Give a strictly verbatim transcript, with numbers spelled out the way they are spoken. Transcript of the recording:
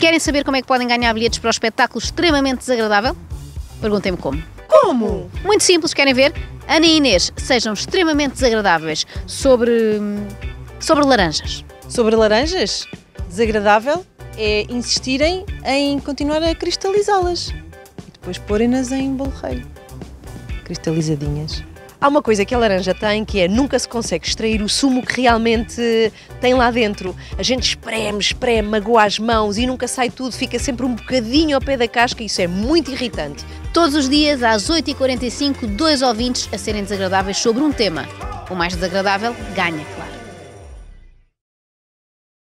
Querem saber como é que podem ganhar bilhetes para o espetáculo extremamente desagradável? Perguntem-me como. Como? Muito simples, querem ver? Ana e Inês sejam extremamente desagradáveis sobre... sobre laranjas. Sobre laranjas? Desagradável é insistirem em continuar a cristalizá-las e depois porem-nas em bolo rei. Cristalizadinhas. Há uma coisa que a laranja tem, que é nunca se consegue extrair o sumo que realmente tem lá dentro. A gente espreme, espreme, magoa as mãos e nunca sai tudo, fica sempre um bocadinho ao pé da casca e isso é muito irritante. Todos os dias, às oito e quarenta e cinco, dois ouvintes a serem desagradáveis sobre um tema. O mais desagradável ganha, claro.